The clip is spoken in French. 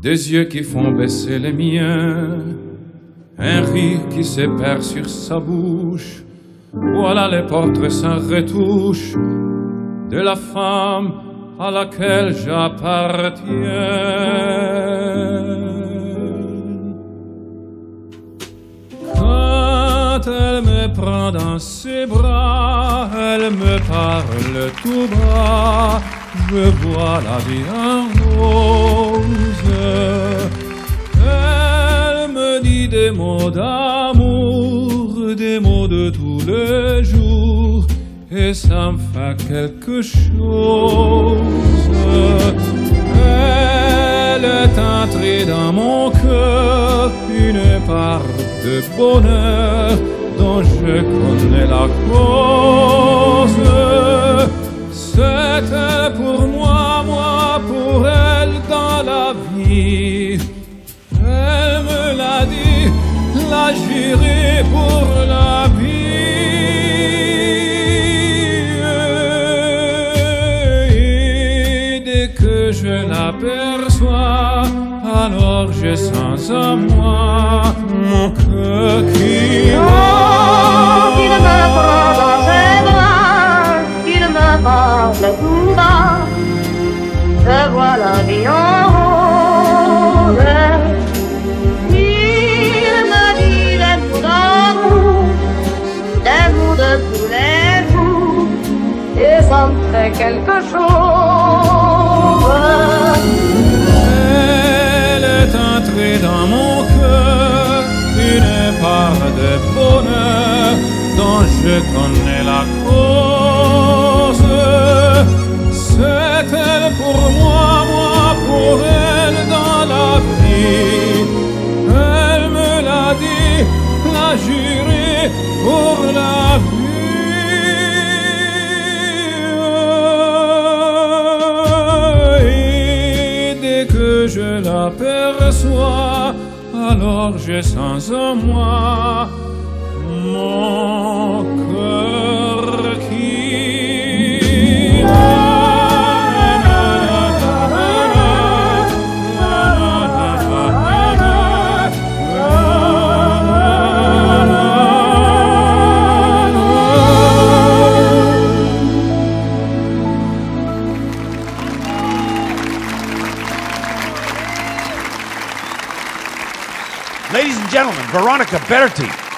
des yeux qui font baisser les miens, un rire qui se perd sur sa bouche. Voilà les portraits sans retouche de la femme à laquelle j'appartiens. Quand elle me prend dans ses bras, elle me parle tout bas, je vois la vie en rose. Elle me dit des mots d'amour, des mots de tous les jours, et ça me fait quelque chose. Elle est entrée dans mon cœur, une part de bonheur dont je connais la cause. C'était pour moi, moi pour elle dans la vie. Elle me l'a dit, la juré pour la vie. Et dès que je l'aperçois, alors je sens en moi mon cœur qui bat. Qu'il me prend dans ses bras, qu'il me parle tout bas, je vois la vie en rose. Il me dit des mots d'amour, des mots de tous les jours, et ça me fait quelque chose. Elle est entrée dans mon cœur, une part de bonheur dont je connais la cause. C'est elle pour moi, moi pour elle dans la vie. Elle me l'a dit, l'a juré pour la vie. Et dès que je l'aperçois, alors je sens en moi mon cœur qui Ladies and gentlemen, Veronica Berti.